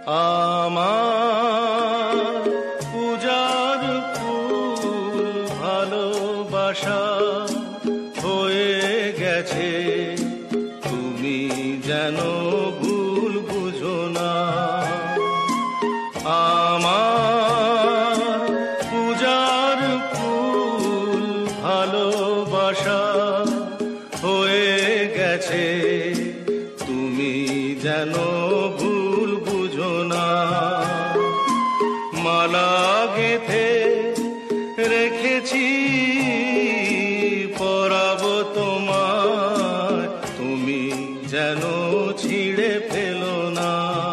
আমার পূজার ফুল ভালোবাসা হয়ে গেছে, তুমি যেন ভুল বুঝো না। আমার পূজার ফুল ভালোবাসা হয়ে গেছে, তুমি যেন ভুল বুঝো না। মালা গেঁথে রেখেছি পরাবো তোমায়, তুমি যেন ছিঁড়ে ফেলো না।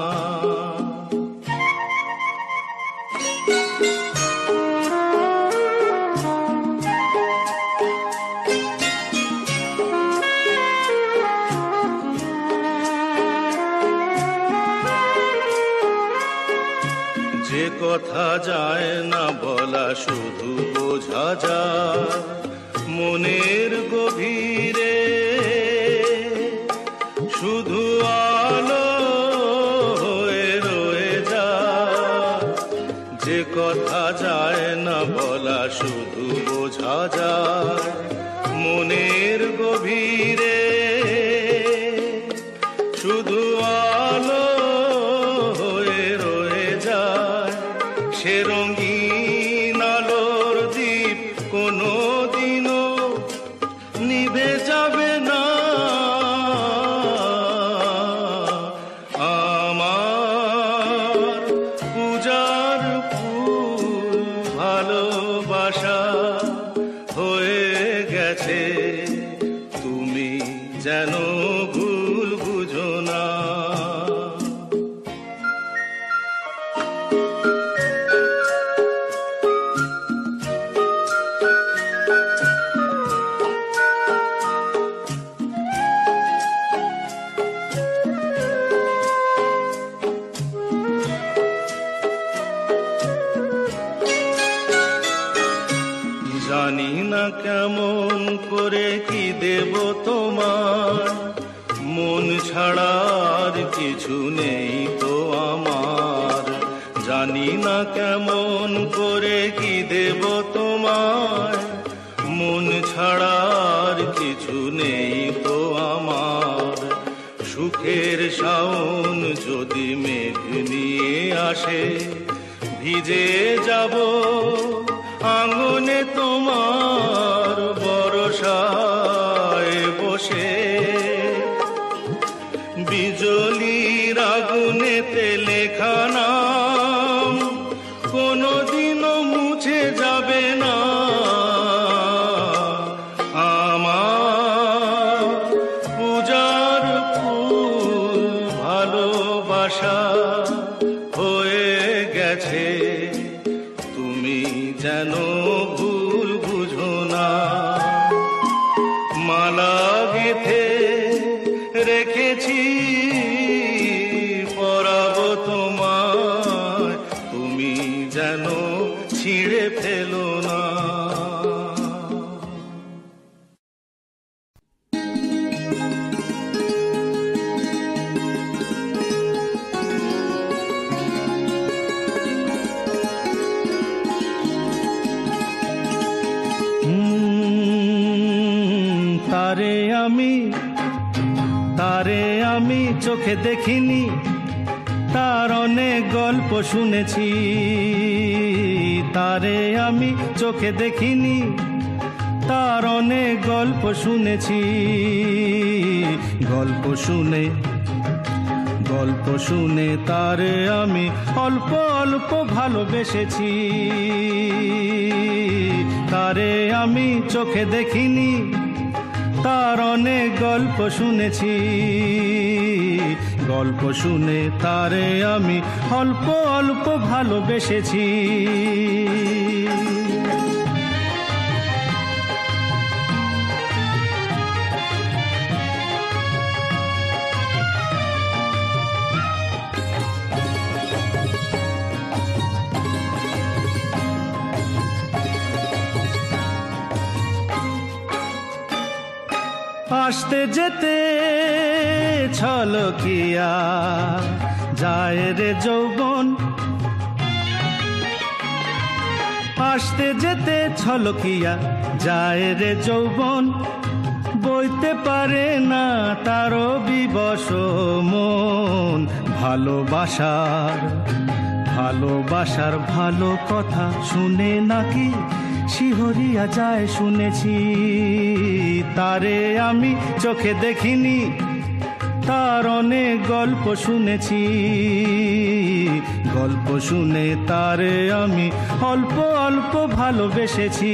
যে কথা যায় না বলা শুধু বোঝা যায় মনের গভীরে, শুধু আলো হয়ে রয়ে যায়। যে কথা যায় না বলা শুধু বোঝা যায় মনের গভীরে, শুধু আলো হয়ে রয়ে যায়। সে রঙিন আলোর দ্বীপ কোনো দিনও নিভে যাবে না। আমার পূজার ফুল ভালোবাসা হয়ে গেছে, তুমি যেন ভুল বুঝো না। জানি না কেমন করে কি দেব তোমার, মন ছাড়ার কিছু নেই তো আমার। জানি না কেমন করে কি দেব তোমার, মন ছাড়ার কিছু নেই তো আমার। সুখের শাওন যদি মেঘ নিয়ে আসে, ভিজে যাব আঙ্গনে তোমার বরসায় বসে। বিজলির আগুনেতে লেখা নাম কোনোদিনও মুছে যাবে না। আমার পূজার ফুল ভালোবাসা হয়ে গেছে, তুমি যেন ভুল বুঝো না। মালা গেঁথে রেখেছি পরাবো তোমায়, তুমি যেন ছিঁড়ে ফেলো না। তারে আমি চোখে দেখিনি, তার অনেক গল্প শুনেছি। তারে আমি চোখে দেখিনি, তার অনেক গল্প শুনেছি। গল্প শুনে তারে আমি অল্প অল্প ভালোবেসেছি। তারে আমি চোখে দেখিনি, তার অনেক গল্প শুনেছি। গল্প শুনে তারে আমি অল্প অল্প ভালোবেসেছি। আসতে যেতে ছলকিয়া যায় রে যৌবন, আসতে যেতে ছলকিয়া যায় রে যৌবন, বইতে পারে না তারও বিবশ মন। ভালোবাসার ভালো কথা শুনে নাকি শিহরিয়া যায় শুনেছি। তারে আমি চোখে দেখিনি, তার অনেক গল্প শুনেছি। গল্প শুনে তারে আমি অল্প অল্প ভালোবেসেছি।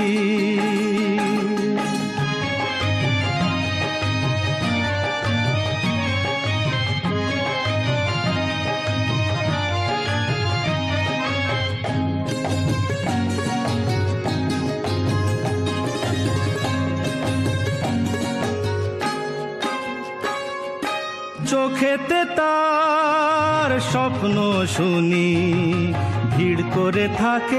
চোখেতে তার স্বপ্ন শুনি ভিড় করে থাকে,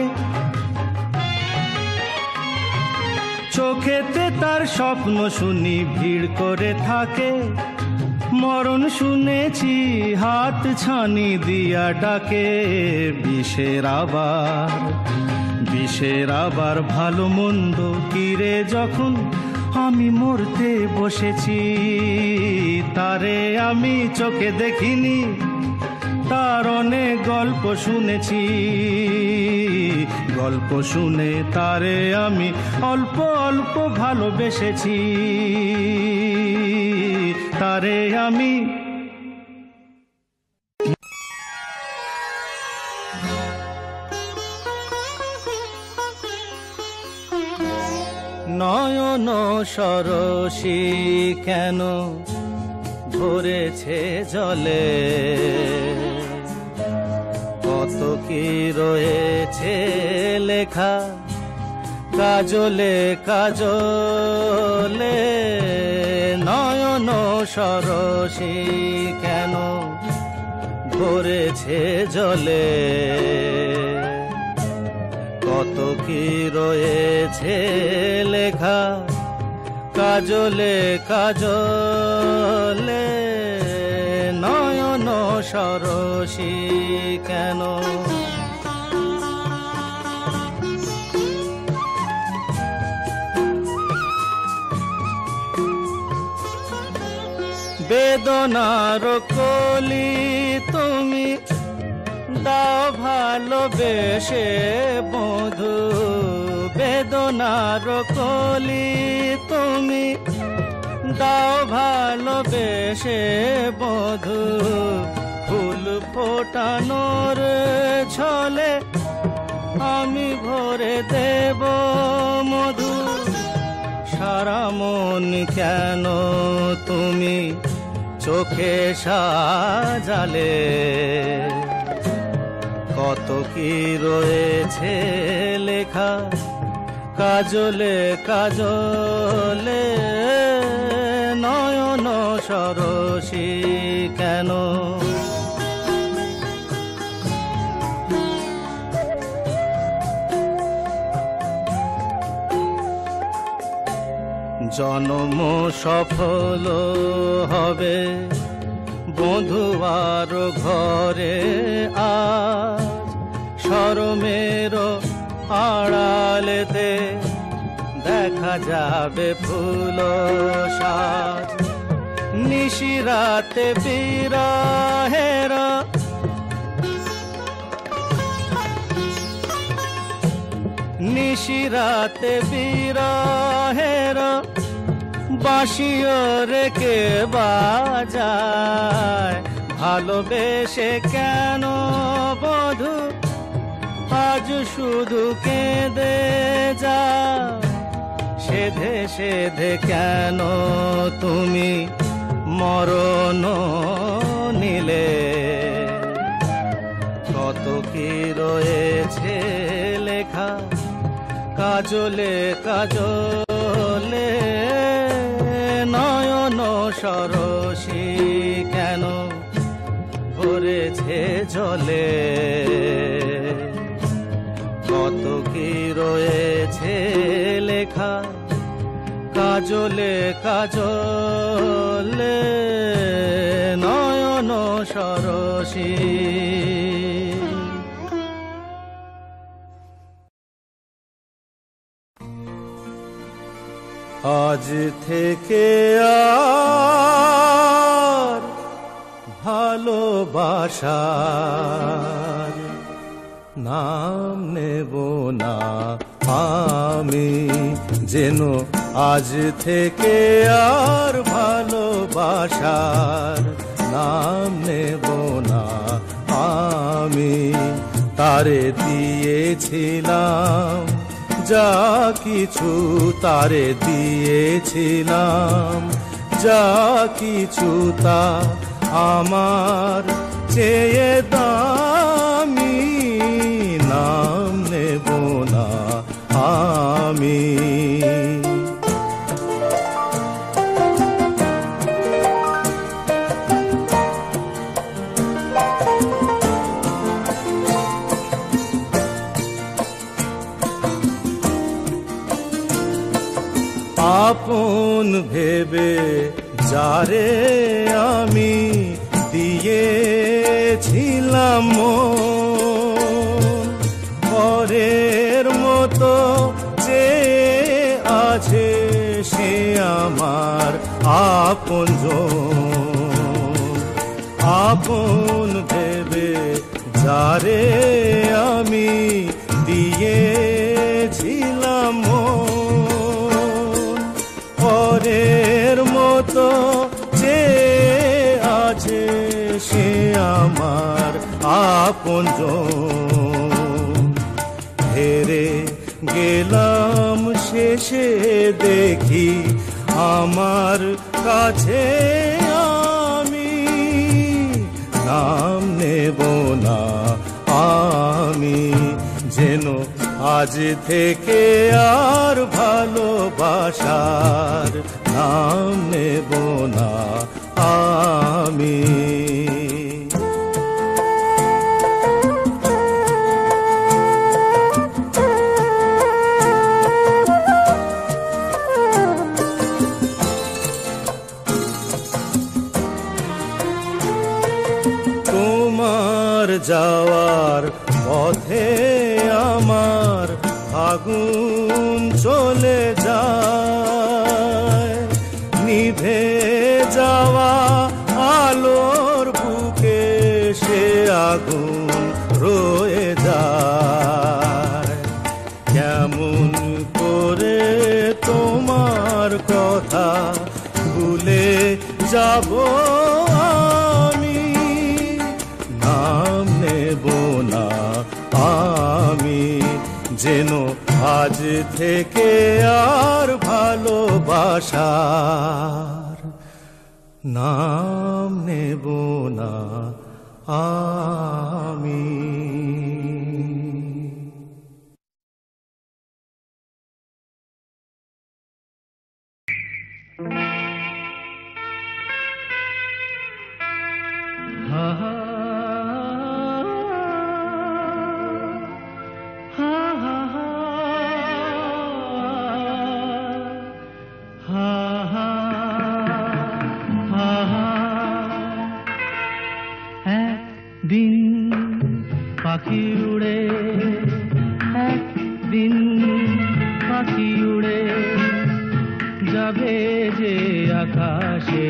চোখেতে তার স্বপ্ন শুনি ভিড় করে থাকে। মরণ শুনেছি হাত ছানি দিয়া ডাকে, বিষের আবার ভালো মন্দ কিরে যখন আমি মরতে বসেছি। তারে আমি চোখে দেখিনি, তার অনেক গল্প শুনেছি। গল্প শুনে তারে আমি অল্প অল্প ভালোবেসেছি। তারে আমি নয়ন সরসী কেন ভরেছে জলে, কত কি রয়েছে লেখা কাজলে কাজলে। নয়ন সরসী কেন ভরেছে জলে, কত কি রয়েছে লেখা কাজলে কাজলে। নয়ন সরসী কেন বেদনার কলি তুমি দাও ভালোবেসে বধু, বেদনার কলি তুমি দাও ভালোবেসে বধু। ফুল ফোটানোর ছলে আমি ভরে দেব মধু। সারা মন কেন তুমি চোখে সাজালে, কত কি রয়েছে লেখা কাজলে কাজলে। নয়ন সরসী কেন জন্ম সফল হবে বধুয়ার ঘরে আজ, শরমের আড়ালেতে দেখা যাবে ফুল সাজ। নিশিরাতে বিরহের নিশিরাতে বিরহের বাঁশিও রেখে বাজায়। ভালোবেসে কেন বধু আজ শুধু কেঁদে যা, সেধে সেধে কেন তুমি মরণ নিলে। কত কি রয়েছে লেখা কাজলে কাজলে। নয়ন সরসী কেন ভরেছে জলে, কত কি রয়েছে লেখা কাজলে কাজলে। নয়ন সরসী। আজ থেকে আর ভালোবাসার নাম নেব না আমি, যেন আজ থেকে আর ভালোবাসার নাম নেব না আমি। তারে দিয়েছিলাম যা কিছু, তারে দিয়েছিলাম যা কিছু, তা আমার চেয়ে দামি, নাম নেব না আমি। আপন ভেবে যারে আমি দিয়েছিলাম পরের মতো যে আছে সে আমার আপনজন। আপন ভেবে যারে আমি দিয়েছিলাম পরের মতো যে আছে সে আমার আপনজন। হেরে গেলাম শেষে দেখি আমার কাছে আমি, নাম নেব না আমি, যেন আজ থেকে আর ভালোবাসার নাম নেব না আমি। তোমার যাওয়ার পথে আমার আগুন চলে যায়, নিভে যাওয়া আলোর বুকে সে আগুন রয়ে যায়। কেমন করে তোমার কথা ভুলে যাব আমি, নাম নেব না আমি, যেন আজ থেকে আর ভালোবাসার নাম নেব না আমি। হা হা একদিন পাখি উড়ে, একদিন পাখি উড়ে যাবে যে আকাশে,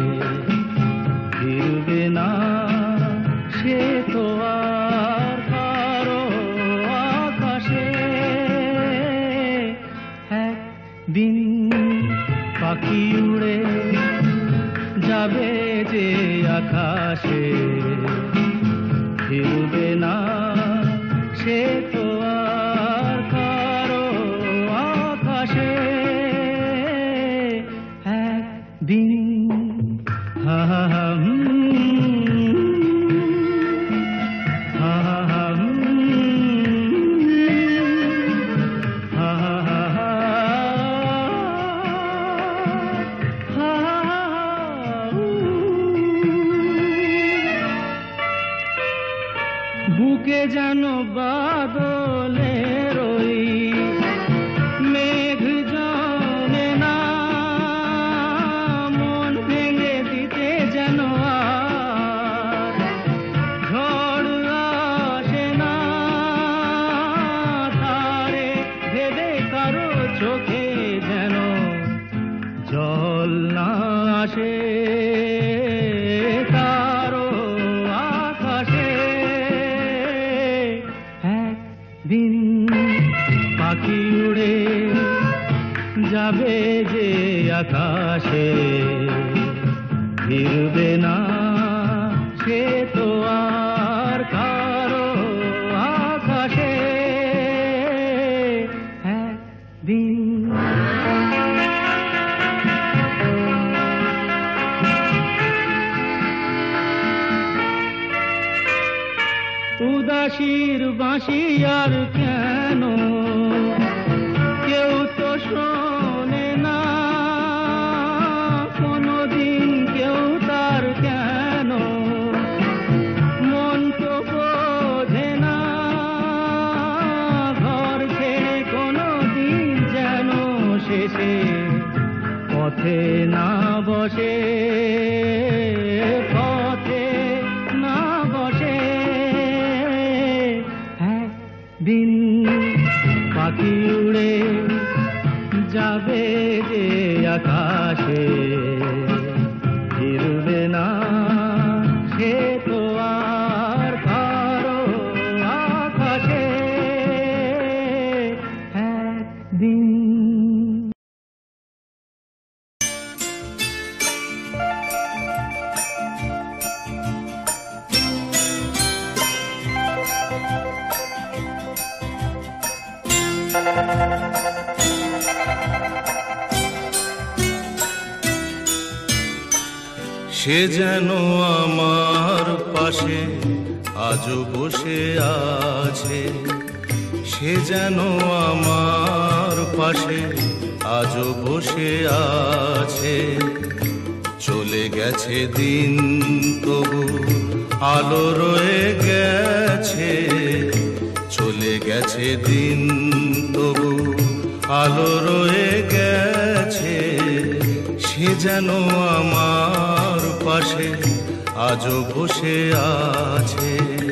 ফিরবে না সে তো আর কারো আকাশে। একদিন পাখি উড়ে যাবে যে আকাশে, ফিরবে না সে তো আর কারো আকাশে। একদিন হা হা হা বুকে যেন বাদলের ওই মেঘ জমে না, মন ভেঙে দিতে যেন আকাশে ফিরবে না সে তো আর কারো আকাশে একদিন উদাসীর বাঁশি আর কেন কেউ তো শোনে না কোনদিন কেউ তার কেন মন তো বোঝে না ঘর ছেড়ে কোনদিন যেন শেষে পথে না বসে পথে না বসে দিন পাখি উড়ে যাবে যে আকাশে ফিরবে না সে তো আর কারো আকাশে একদিন সে যেন আমার পাশে আজও বসে আছে সে যেন আমার পাশে আজও বসে আছে চলে গেছে দিন তবু আলো রয়ে গেছে চলে গেছে দিন তবু আলো রয়ে গেছে সে যেন আমার পাশে আজও বসে আছে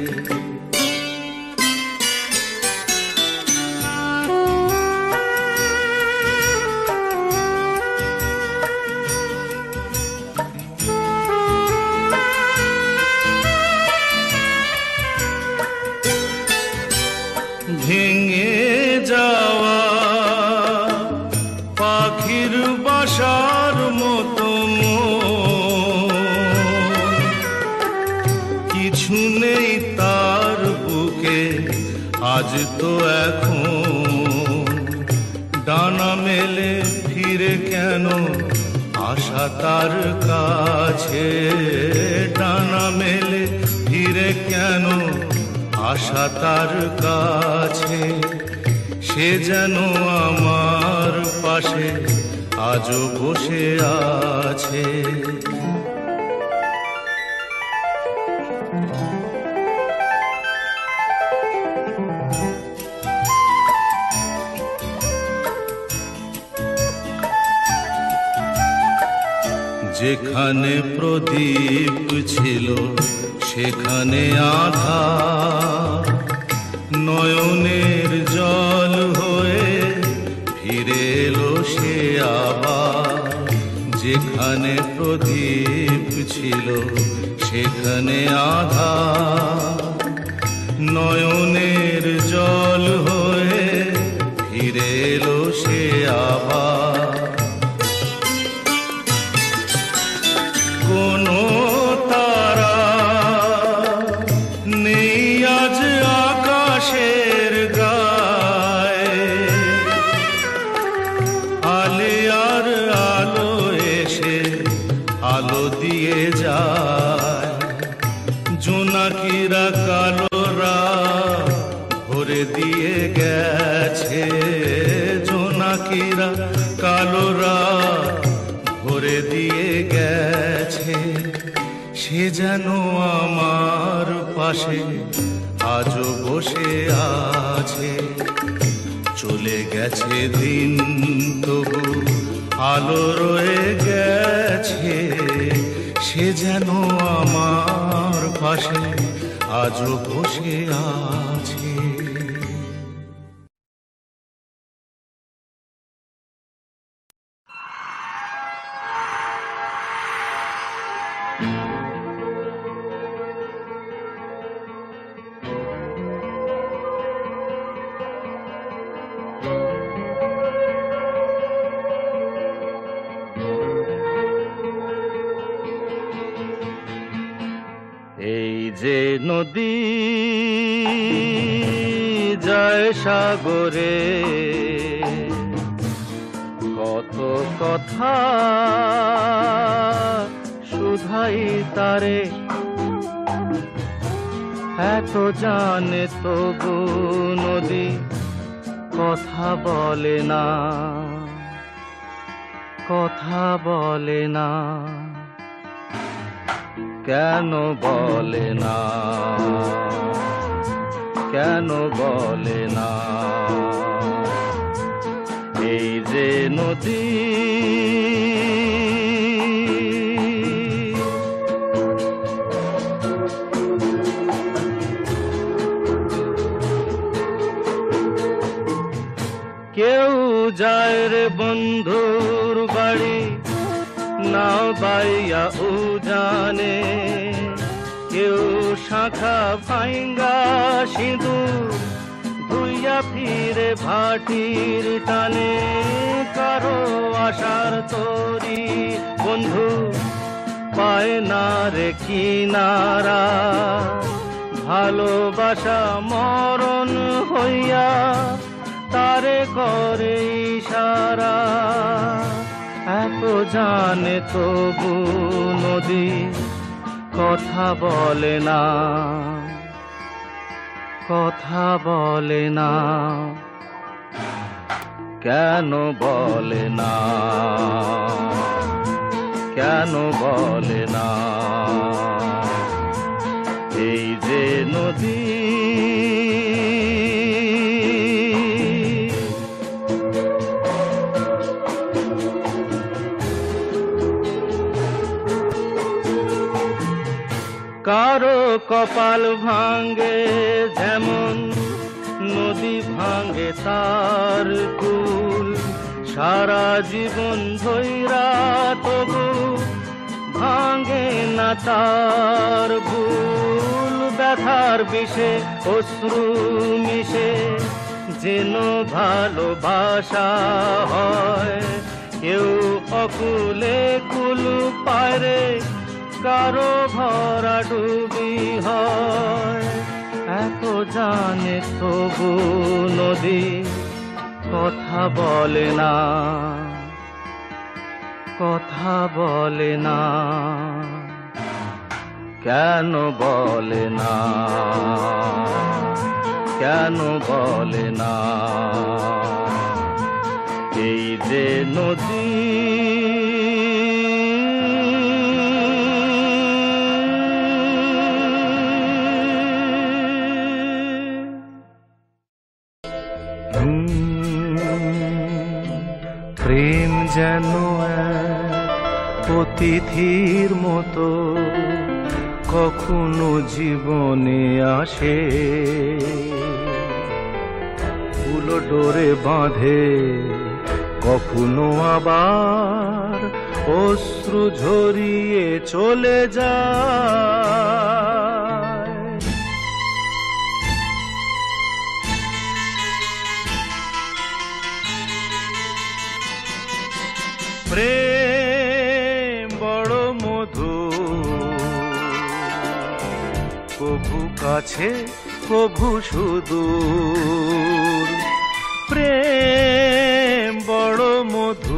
ভেঙে যাওয়া পাখির বাসার মতো কিছু নেই তার বুকে আজ তো এখন ডানা মেলে ফিরে কেন আশা তার কাছে ডানা মেলে ফিরে কেন আশা তার কাছে সে যেন আমার পাশে আজও বসে আছে যেখানে প্রদীপ ছিল সেখানে আধার নয়নের জল হয়ে ফিরে এলো সে আবার যেখানে প্রদীপ ছিল সেখানে আধার নয়নের জল হয়ে ফিরে এলো সে আবার কোনো তারা নেই আজ আকাশের গায়ে আলে আর আলো এসে আলো দিয়ে যায় জোনাকিরা কালোরা ভরে দিয়ে গেছে জোনাকিরা কালোরা ভরে দিয়ে গেছে সে যেন আমার পাশে আজও বসে আছে চলে গেছে দিন তবু আলো রয়ে গেছে সে যেন আমার পাশে আজও বসে আছে যে নদী যায় সাগরে, কত কথা শুধাই তারে, এত জানে তবু নদী কথা বলে না, কথা বলে না। কেন বলে না, কেন বলে না? এই যে নদী কেউ যায় রে বন্ধুর বাড়ি নাও বাইয়া উজানে, কেউ শাখা ভাঙ্গা সিঁদুর ধুইয়া ফিরে ভাটির টানে, কারো আশার তরি বন্ধু পায় না রে কিনারা, ভালোবাসা মরণ হইয়া তারে করে ইশারা, এত জানে তবু নদী কথা বলে না, কথা বলে না। কেন বলে না, কেন বলে না? এই যে নদী কারো কপাল ভাঙ্গে যেমন নদী ভাঙ্গে তার কুল, সারা জীবন ধইরা তবু ভাঙ্গে না তার ভুল, ব্যথার বিষে অশ্রু মিশে যেন ভালোবাসা হয়, কেউ অকুলে কুল পায় রে, কারো ভরা ডুবি হয়, এত জানে তবু নদী কথা বলে না, কথা বলে না। কেন বলে না, কেন বলে না? এই যে নদী প্রেম যেন এক অতিথির মতো কখনো জীবনে আসে, ফুলো ডোরে বাঁধে কখনো আবার অশ্রু ঝরিয়ে চলে যায়। প্রেম বড় মধু, কভু কাছে কভু সুদূর, প্রেম বড় মধু,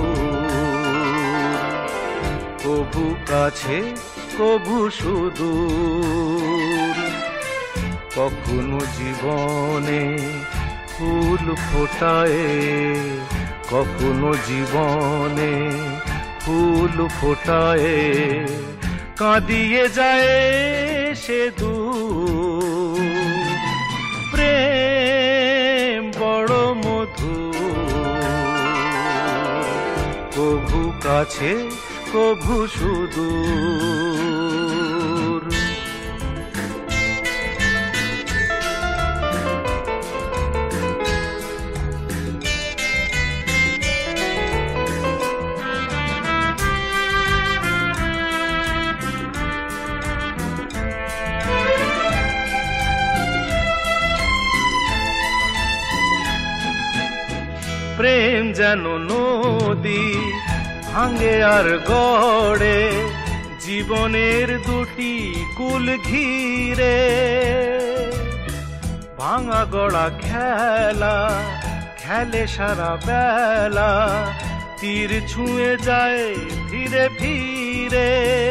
কভু কাছে কভু সুদূর, কখনো জীবনে ফুল ফোটায়, কখনো জীবনে ফুল ফোটায়, কাঁদিয়ে যায় সে দূর। প্রেম বড় মধু, কভু কাছে কভু সুদূর। প্রেম যেন নদী ভাঙে আর গড়ে, জীবনের দুটি কুল ঘিরে ভাঙা গড়া খেলা খেলে সারা বেলা, তীর ছুঁয়ে যায় ধীরে ধীরে।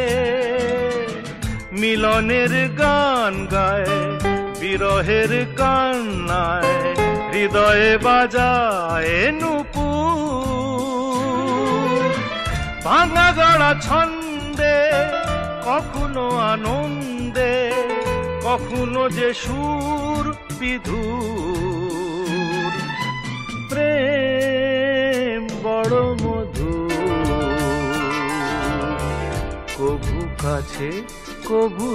মিলনের গান গায় বিরহের কান্নায়, হৃদয়ে বাজায় নূপুর। ভাঙা গড়া ছন্দে কখনো আনন্দে, কখনো যে সুর বিধুর। প্রেম বড় মধুর, কভু কাছে কভু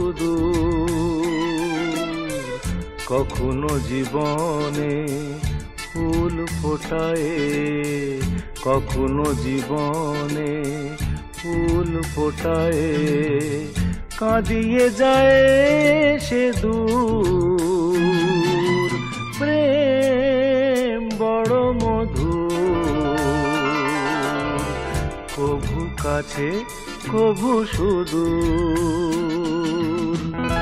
সুদূর। কখনো জীবনে ফুল ফোটায়, কখনো জীবনে ফুল ফোটায়। কাঁদিয়ে যায় সে দূর। প্রেম বড় মধুর, কভু কাছে কভু সুদূর।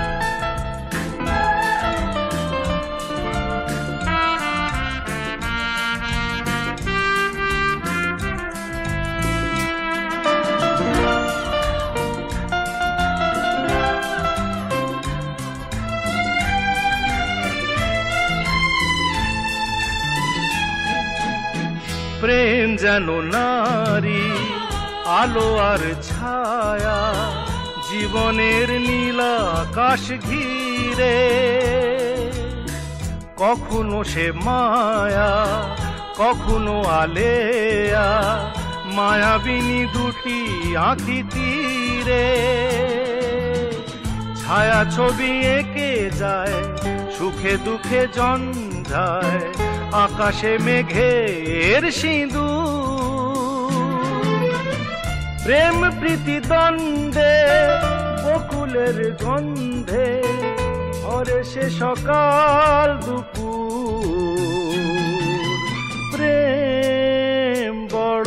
প্রেম যেন নারী আলো আর ছায়া, জীবনের নীল আকাশ ঘিরে। কখনো সে মায়া কখনো আলেয়া, মায়াবিনী দুটি আঁখি তীরে। ছায়া ছবি এঁকে যায় সুখে দুঃখে জঞ্জায়, আকাশে মেঘের সিঁদুর। প্রেম প্রীতি দ্বন্দ্বে বকুলের গন্ধে ভরে সে সকাল দুপুর। প্রেম বড়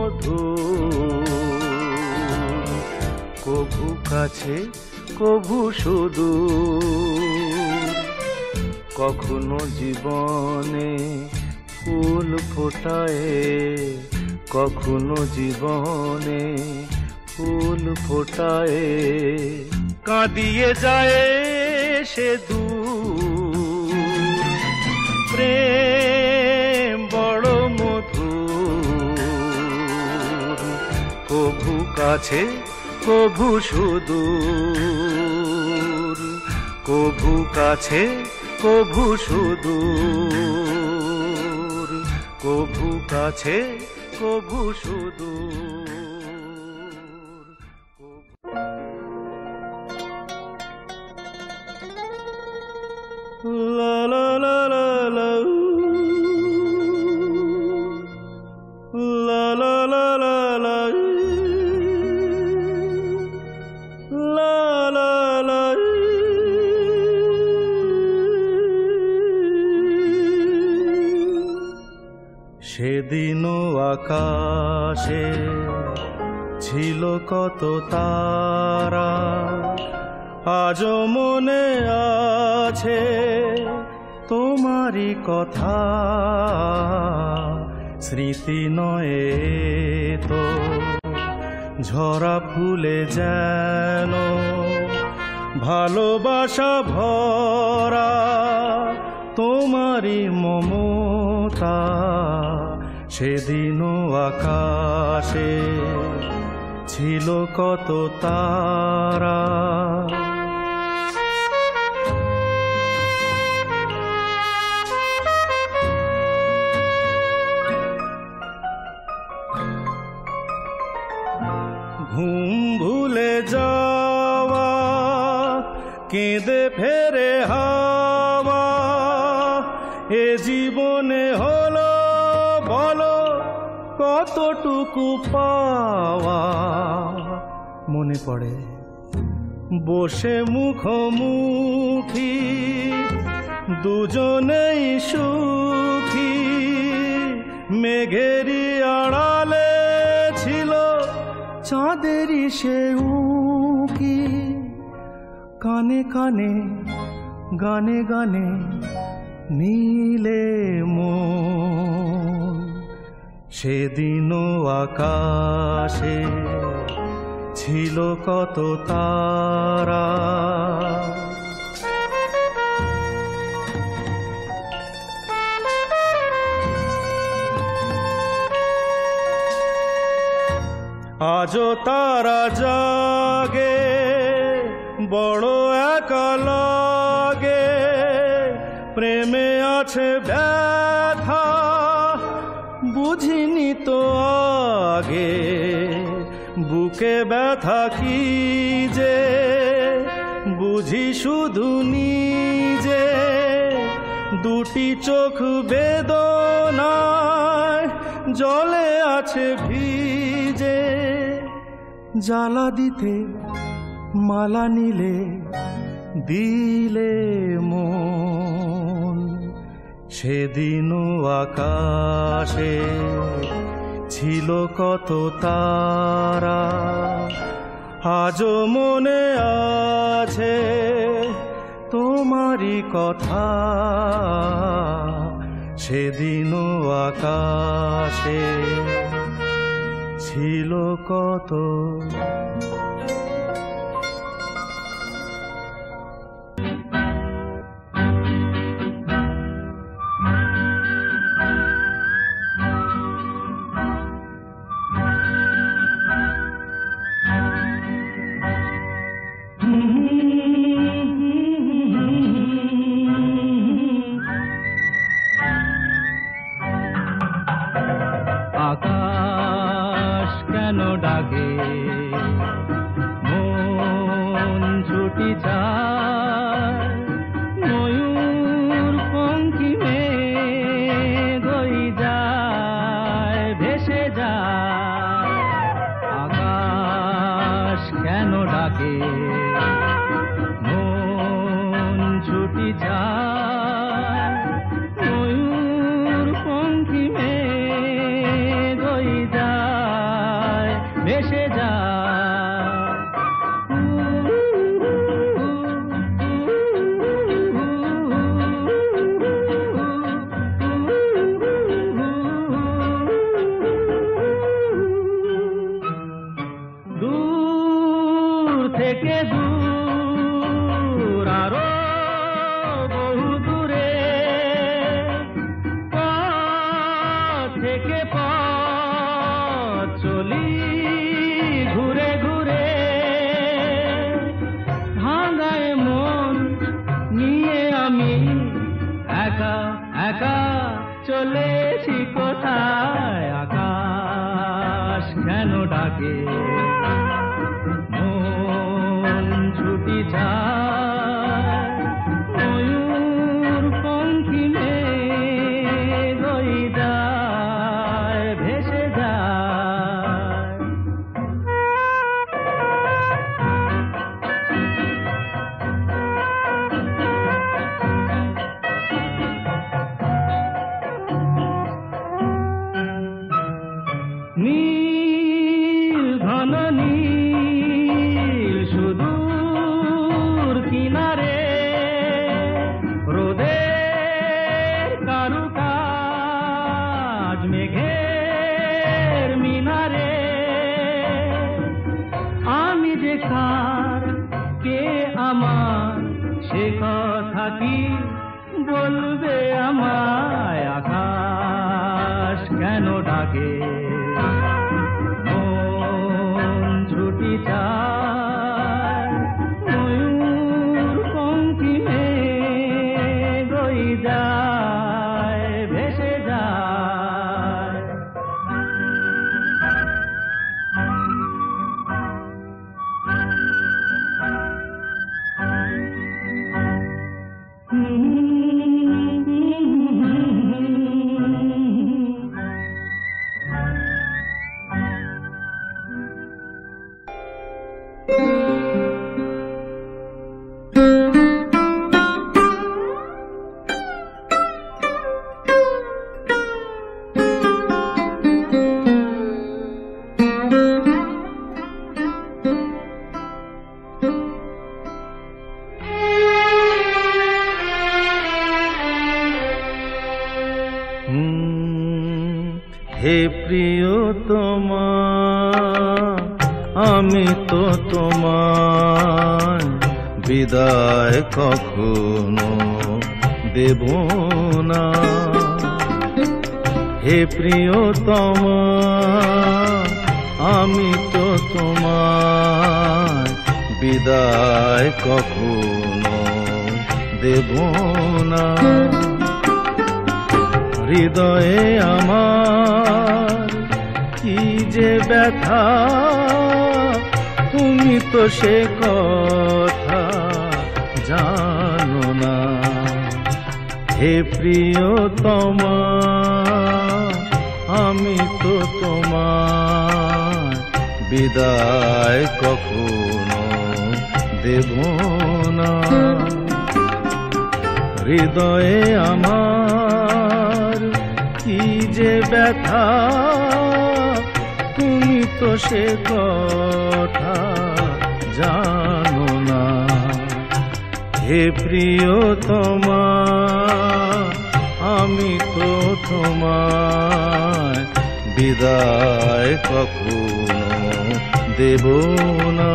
মধুর, কভু কাছে কভু সুদূর। কখনো জীবনে ফুল ফোটায়, কখনো জীবনে ফুল ফোটায়। কাঁদিয়ে যায় সে দূর। প্রেম বড় মধুর, কভু কাছে কভু সুদূর। কভু কাছে কভু সুদূর, কভু কাছে কভু সুদূর। লা লা লা লা লা, লা লা লা লা লা, লা লা লা। সেদিনও আকাশে ছিল কত তারা, আজও মনে আছে তোমারই কথা। স্মৃতি নয় তো ঝরা ফুলে যেন ভালোবাসা ভরা, তোমারই মমতা। সেদিনও আকাশে ছিল কত তারা। ঘুম ভুলে যাওয়া কেঁদে ফেরে হাওয়া, এ জীবনে হলো বলো কতটুকু পাওয়া। মনে পড়ে বসে মুখোমুখি দুজনেই সুখী, মেঘেরই আড়ালে ছিল চাঁদেরই সে উঁকি, কানে কানে গানে গানে নীলে মন। সেদিনও আকাশে ছিল কত তারা, আজও তারা জাগে বড় একা লাগে। প্রেমে আছে ব্যথা বুঝিনি তো আগে, বুকে ব্যথা কি যে বুঝি শুধু নিজে। দুটি চোখ বেদনায় জলে আছে ভিজে, জ্বালা দিতে মালা নিলে দিলে মন। সেদিনও আকাশে ছিল কত তারা, আজও মনে আছে তোমারই কথা। সেদিনও আকাশে ছিল কত। আকাশ কেন ডাকে মন ছুটি যায়, ময়ূর পঙ্খী মেঘ যায় ভেসে যায়। আকাশ কেন ডাকে মন ছুটি যায়, ময়ূর পঙ্খী মেঘ যায় ভেসে যায়। দূর থেকে দূর আরো বহু দূরে, পথ থেকে পথ চলি ঘুরে ঘুরে। ভাঙায় মন নিয়ে আমি একা একা চলেছি কোথায়। আকাশ কেন ডাকে মন ছুটি যায়, ময়ূর পঙ্খী মেঘ যায় ভেসে যায়। নীল ঘন নীল সুদূর কিনারে, রোদের কারুকাজ মেঘের মিনারে। আমি যে কার কে আমার সে কথা কি বলবে আমায়। আকাশ কেন ডাকে মন ছুটি যায়, ময়ূর পঙ্খী মেঘ যায় ভেসে যায়। হে প্রিয়তমা আমি তো তোমায় বিদায় কখনো দেব না। হে প্রিয়তমা আমি তো তোমায় বিদায় কখনো দেব না। হৃদয়ে আমার কি যে ব্যথা তুমি তো সে কথা জানো না। হে প্রিয়তমা আমি তো তোমায় বিদায় কখনো দেব না। হৃদয়ে আমার কি যে ব্যথা তুমি তো সে কথা জানো না। হে প্রিয়তমা আমি তো তোমায় বিদায় কখনো দেব না।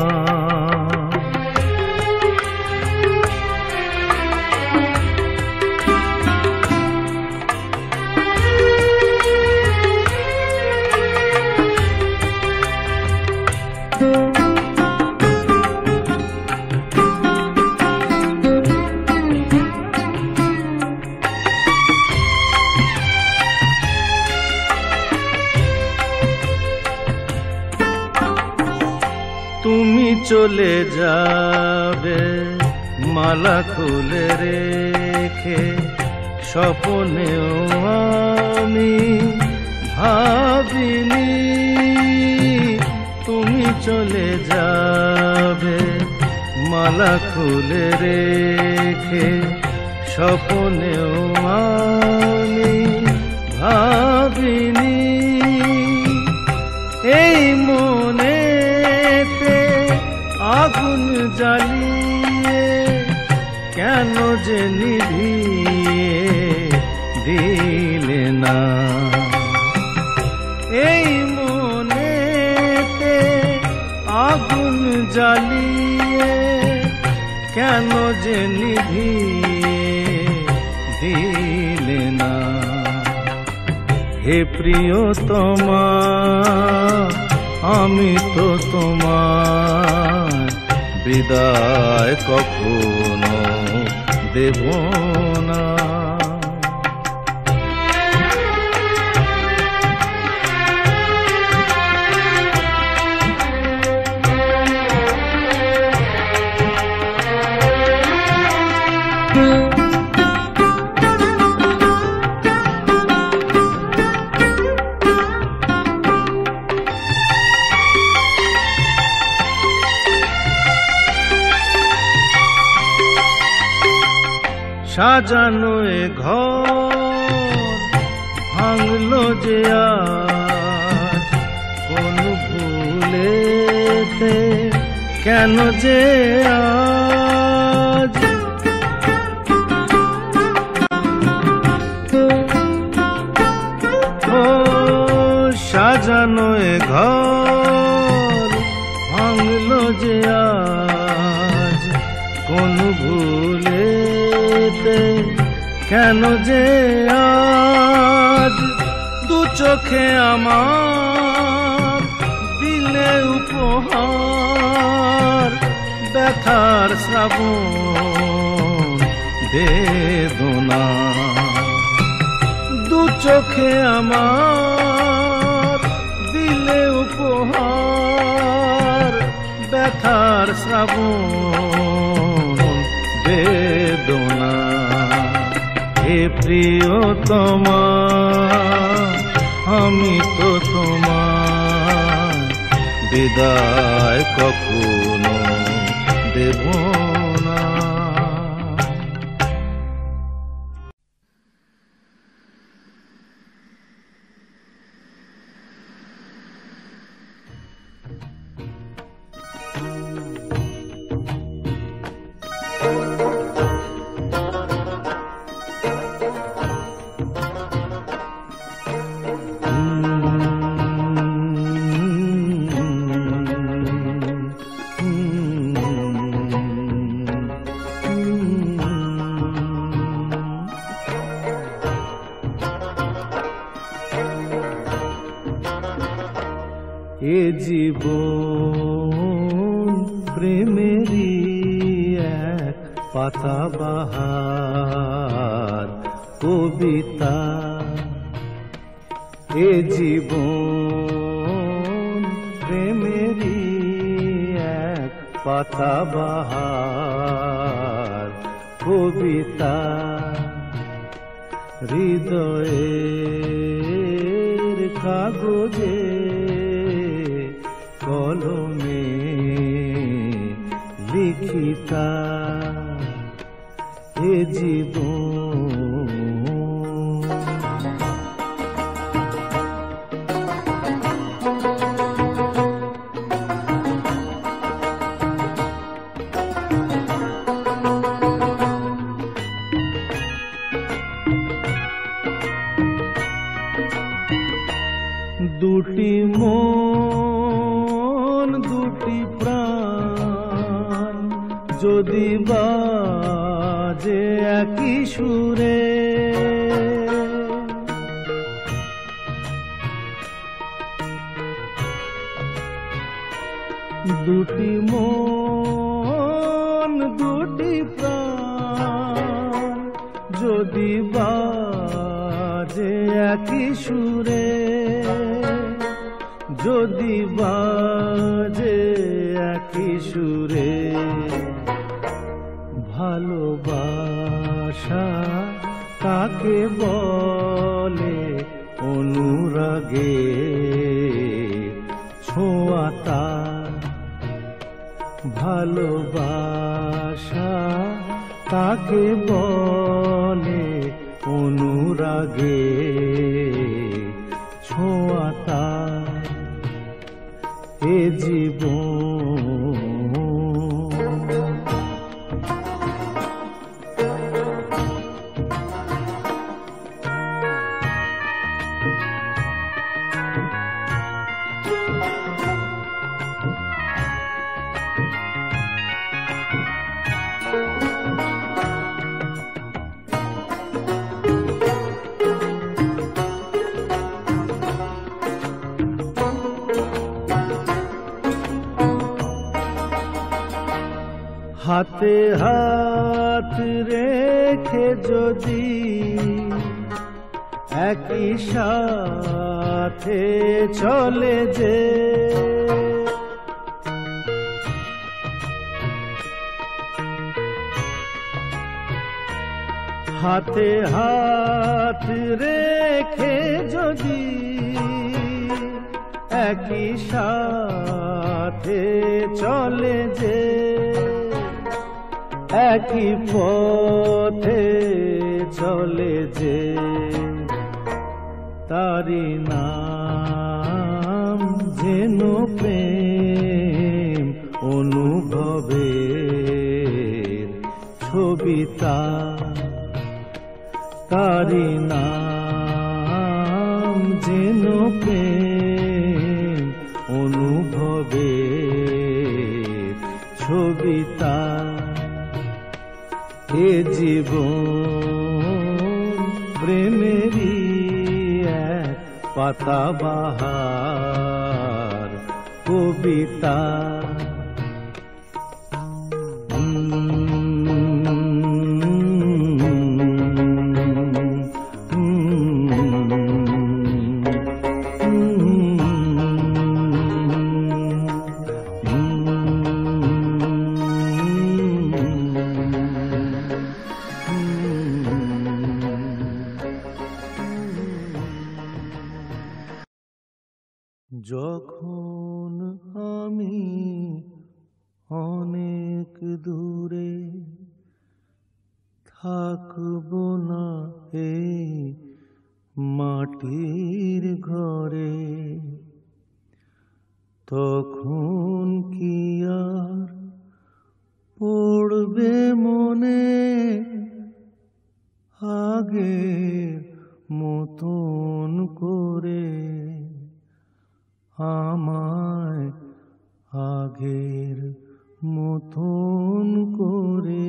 তুমি চলে যাবে মালা খুলে রেখে, স্বপ্নেও আমি ভাবিনি তুমি চলে যাবে মালা খুলে রেখে, স্বপ্নেও আমি ভাবিনি। এই মনেতে আগুন জ্বালিয়ে কেন যে নিভিয়ে দিলে না। এই মনেতে আগুন জ্বালিয়ে কেন যে নিভিয়ে দিলে না। হে প্রিয়তমা আমি তো তোমায় বিদায় কখনো দেব না। সাজানো এ ঘর ভাঙলো যে আজ, কোন ভুলেতে কেন যে আজ। ও সাজানো এ ঘর ভাঙলো যে আজ, কোন ভুলে কেন যে আজ। দু চোখে আমার দিলে উপহার, ব্যথার শ্রাবণ বেদনা। দু চোখে আমার দিলে উপহার, ব্যথার শ্রাবণ বেদনা। হে প্রিয়তমা আমি তো তোমায় বিদায় কখনো দেব না। এ জীবন প্রেমেরই এক পাতাবাহার কবিতা। এ জীবন প্রেমেরই এক পাতাবাহার কবিতা। হৃদয়ের কাগজে কলমে লিখিতা এ জীবন। দুটি মন দুটি প্রাণ যদি বাজে একই সুরে, দুটি মন দুটি প্রাণ যদি বাজে একই সুরে, যদি বাজে একই সুরে, ভালোবাসা কাকে বলে অনুরাগে ছোঁয়াতা। ভালোবাসা কাকে বলে অনুরাগে ছোঁয়াতা এ জীবন। হাতে হাত রেখে যদি একই সাথে চলে যে, হাতে হাত রেখে যদি একই সাথে চলে যে, একই পথে চলে যে, তারি নাম যেন প্রেম অনুভবের ছবিতা। তারি নাম যেন প্রেম অনুভবের ছবিতা এ জীবন প্রেমেরই এক পাতাবাহার কবিতা। যখন আমি অনেক দূরে থাকব না এই মাটির ঘরে, তখন কি আর পড়বে মনে আগের মতন করে, আমায় আগের মতন করে।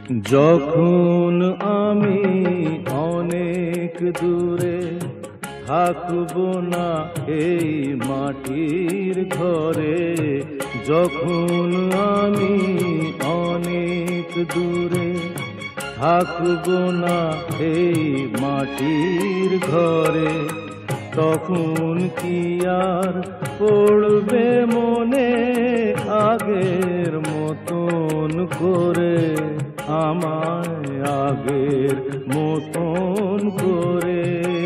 যখন আমি অনেক দূরে থাকবো না এই মাটির ঘরে, যখন আমি অনেক দূরে থাকবো না এই মাটির ঘরে, তখন কি আর পড়বে মনে আগের মতন করে, আমায় আগের মতন করে।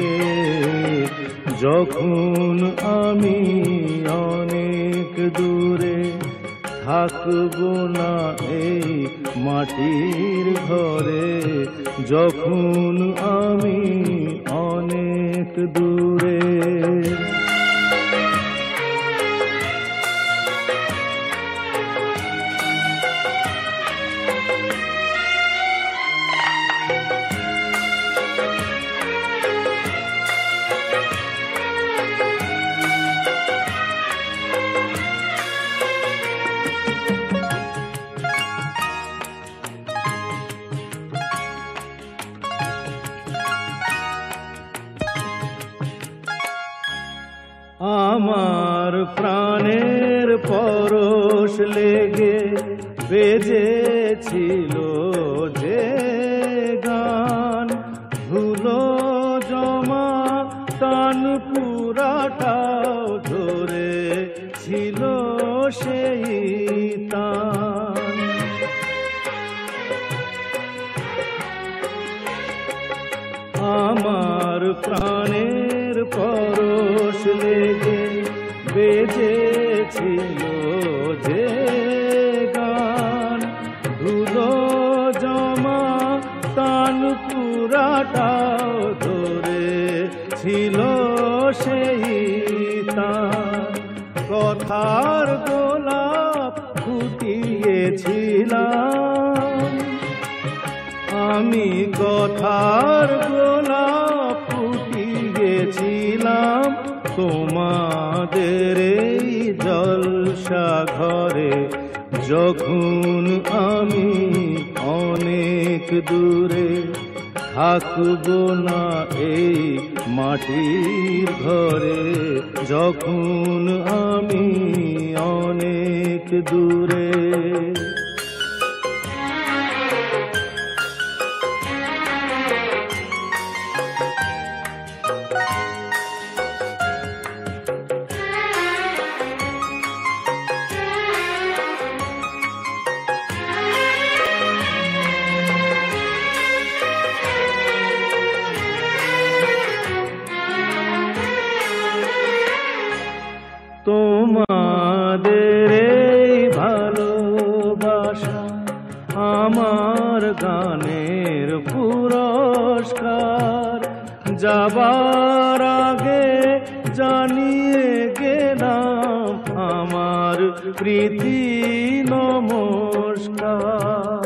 যখন আমি অনেক দূরে থাকবো না এই মাটির ঘরে, যখন আমি অনেক দূরে। আমার প্রাণের পরশ লেগে বেজেছিল যে গান, ধুলো জমা তান পুরাটাও ধরে ছিল সেই তান। আমার প্রাণের পরশ লেগে বেজেছিল যে গান, ধুলো জমা তান পুরাটাও ধরে ছিল সেই তান। কথার গোলাপ ফুটিয়েছিলাম আমি, কথার গোলাপ ফুটিয়েছিলাম তোমাদের এই জলসা ঘরে, যখন আমি অনেক দূরে থাকবো না এই মাটির ঘরে, যখন আমি অনেক দূরে। তোমাদের এই ভালোবাসা আমার গানের পুরস্কার, যাবার আগে জানিয়ে গেলাম আমার প্রীতি নমস্কার।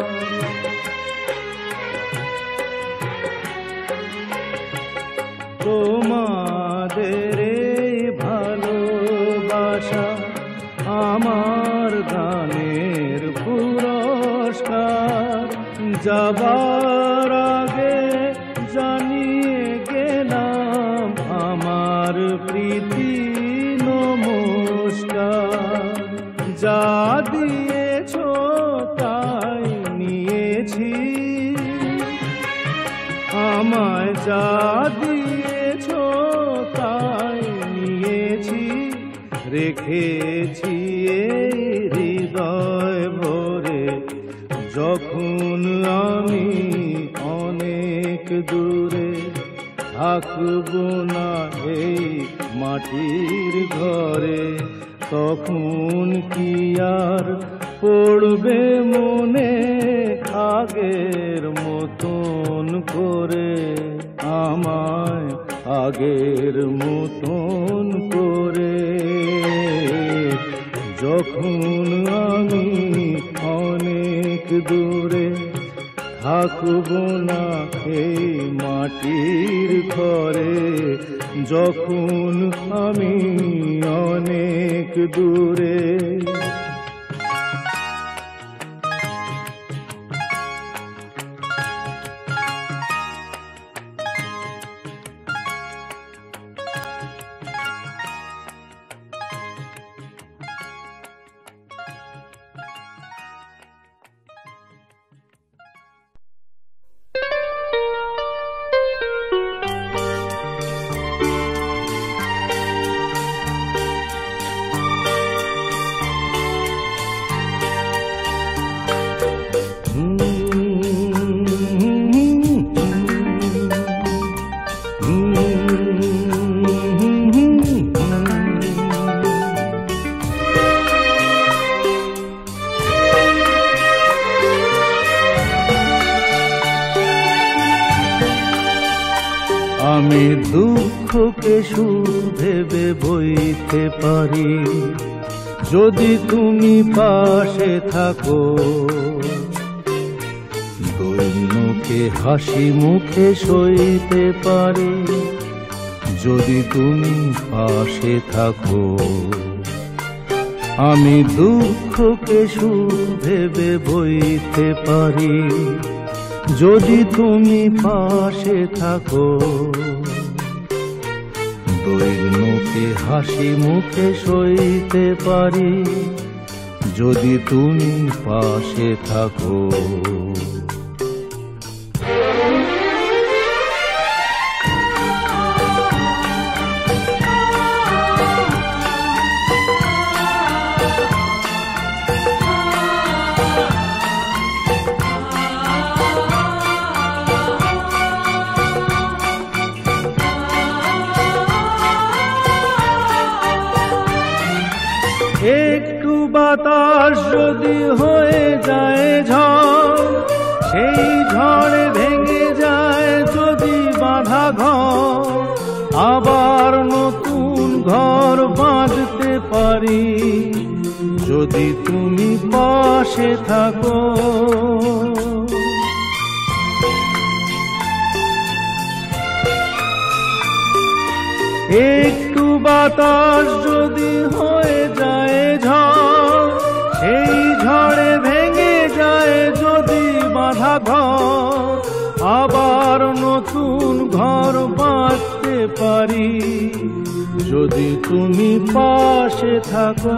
তোমাদের এই ভালোবাসা আমার গানের পুরস্কার, যাবার আগে জানিয়ে গেলাম আমার প্রীতি নমস্কার। যা দিয়েছ তাই নিয়েছি, আমায় যা দিয়েছ তাই নিয়েছি, রেখেছি এই হৃদয় ভরে, যখন আমি অনেক দূরে থাকবো না এই মাটির ঘরে, তখন কি আর পড়বে মনে আগের মতন করে, আমায় আগের মতন করে। যখন আমি অনেক দূরে থাকবো না এই মাটির ঘরে, যখন আমি অনেক দূরে। আমি দুঃখকে সুখ ভেবে বইতে পারি যদি তুমি পাশে থাকো। দৈন্যকে হাসি মুখে সইতে পারি যদি তুমি পাশে থাকো। আমি দুঃখকে সুখ ভেবে বইতে পারি যদি তুমি পাশে থাকো। দৈন্যকে হাসি মুখে সইতে পারি যদি তুমি পাশে থাকো। একটু বাতাস যদি হয়ে যায় ঝড়, সেই ঝড়ে ভেঙে যায় যদি বাঁধা ঘর, আবার নতুন ঘর বাঁধতে পারি যদি তুমি পাশে থাকো। একটু বাতাস যদি হয়ে যায় ঝড়, সেই ঝড়ে ভেঙে যায় যদি বাঁধা ঘর, আবার নতুন ঘর বাঁধতে পারি যদি তুমি পাশে থাকো।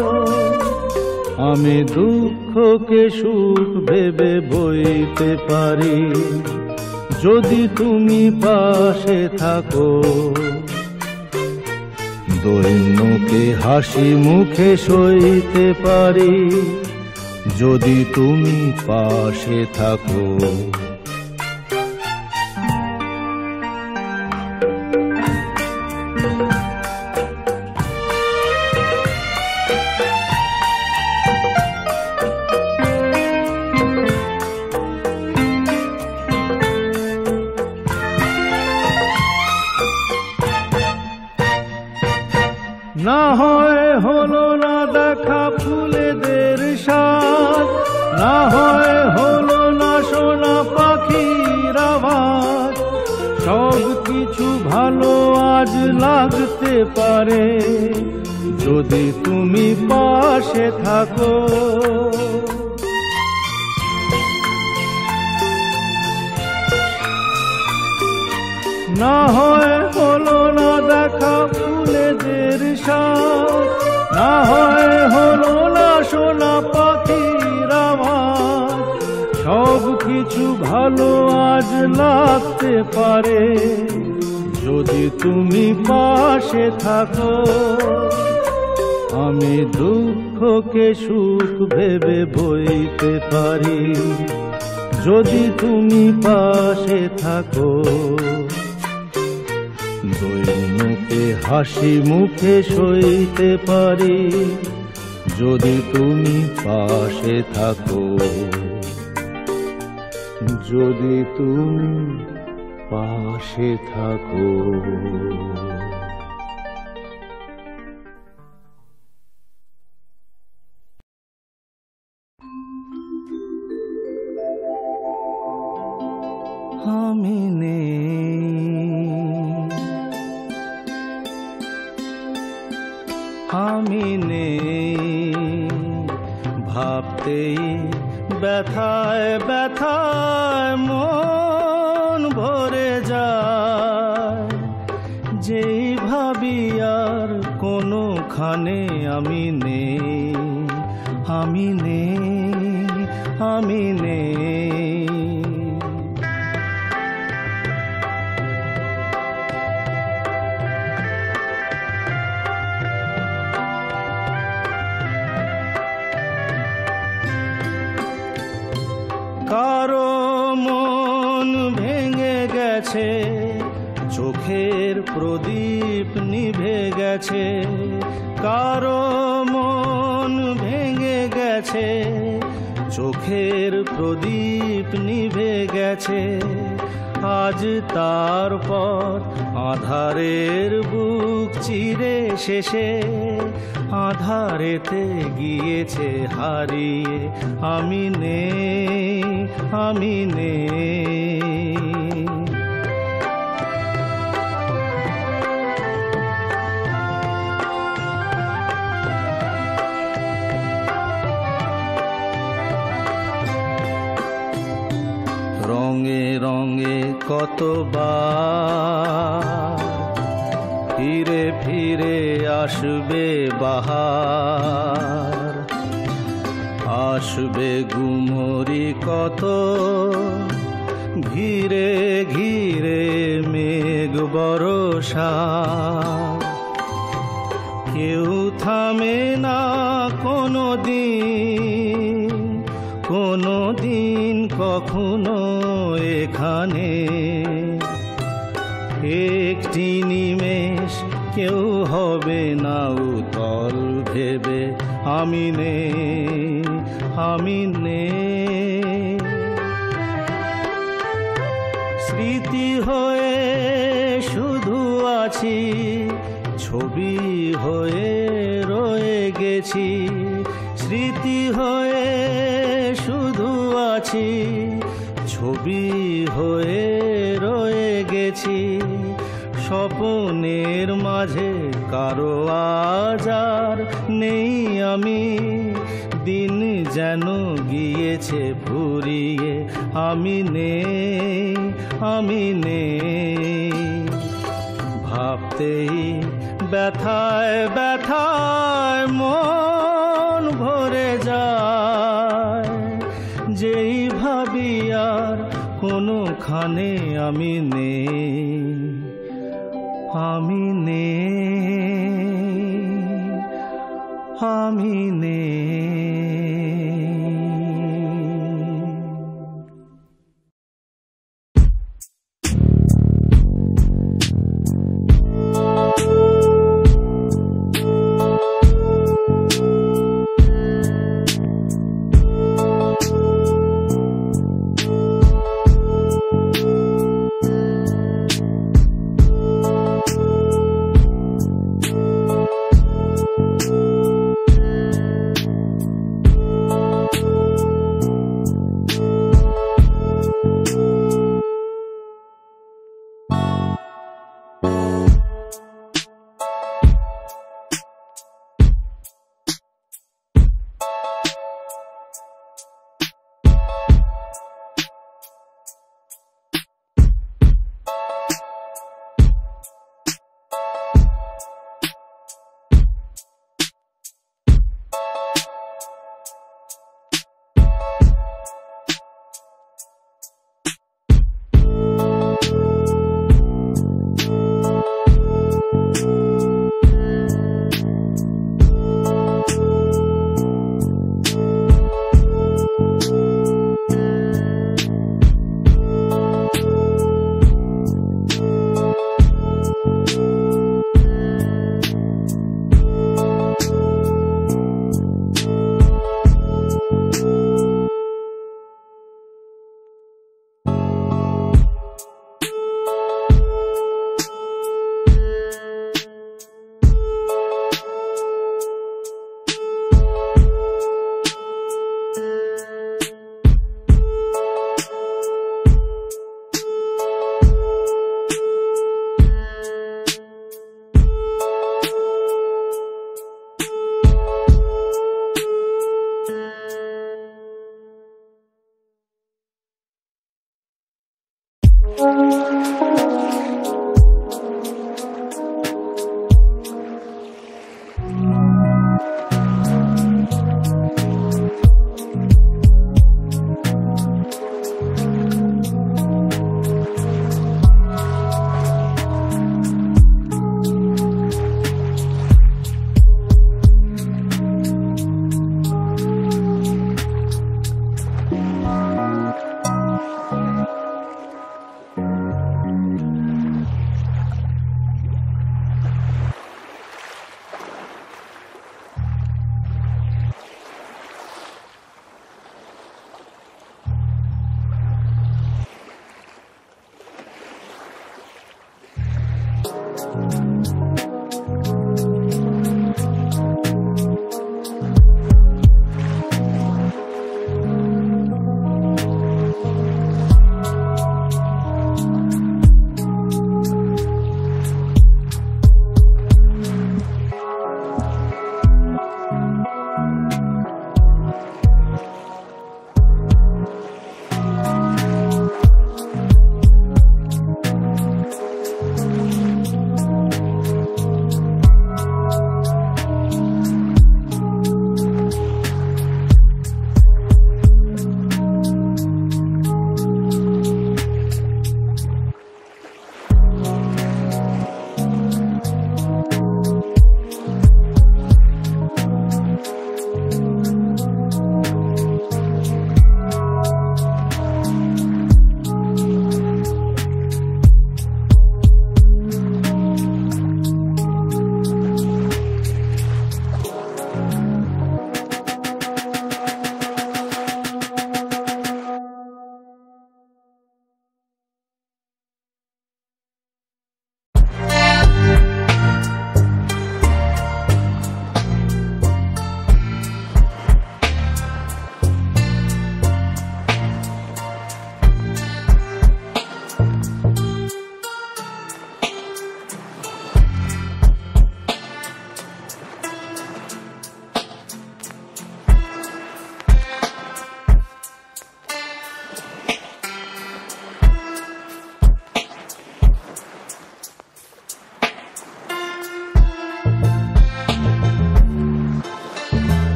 আমি দুঃখকে সুখ ভেবে বইতে পারি যদি তুমি পাশে থাকো। দৈন্যকে হাসি মুখে সইতে পারি যদি তুমি পাশে থাকো। না হয় হলো না দেখা ফুলেদের স্বাদ, না হয় হলো না শোনা পাখির আওয়াজ, সব কিছু ভালো আজ লাগতে পারে যদি তুমি পাশে থাকো। না হয় হলো না দেখা ফুলেদের স্বাদ, না হয় হলো না শোনা পাখির আওয়াজ, সব কিছু ভালো আজ লাগতে পারে যদি তুমি পাশে থাকো। আমি দুঃখকে সুখ ভেবে বইতে পারি যদি তুমি পাশে থাকো। দৈন্যকে হাসি মুখে সইতে পারি যদি তুমি পাশে থাকো। যদি তুমি পাশে থাকো। আমি নেই ভাবতেই ব্যথায় ব্যথায় মন ভরে যায়, যেই ভাবি আর কোনোখানে আমি নেই, আমি নেই, আমি নেই। কারো মন ভেঙে গেছে, চোখের প্রদীপ নিভে গেছে, কারো মন ভেঙে গেছে, চোখের প্রদীপ নিভে গেছে, আজ তারপর আধারের বুক চিরে শেষে আধারেতে গিয়েছে হারিয়ে আমি নেই, আমি নেই। রঙে রঙে কতবার ফিরে ফিরে আসবে বাহার, আসবে গুমরি কত ঘিরে ঘিরে মেঘ বরষা। কেউ থামে না কোনো দিন, কোনো দিন কখনো এখানে। একটি নিমেষ কেউ হবে না উতল ভেবে আমি নেই, আমি নেই। স্মৃতি হয়ে শুধু আছি, ছবি হয়ে রয়ে গেছি। স্মৃতি হয়ে শুধু আছি, ছবি হয়ে রয়ে গেছি। স্বপ্নের মাঝে কারো আজ আর নেই আমি, দিন যেন গিয়েছে ফুরিয়ে আমি নেই, আমি নেই। ভাবতেই ব্যথায় ব্যথায় মন ভরে যায়, যেই ভাবি আর কোনোখানে আমি নেই, আমি নেই, আমি নেই।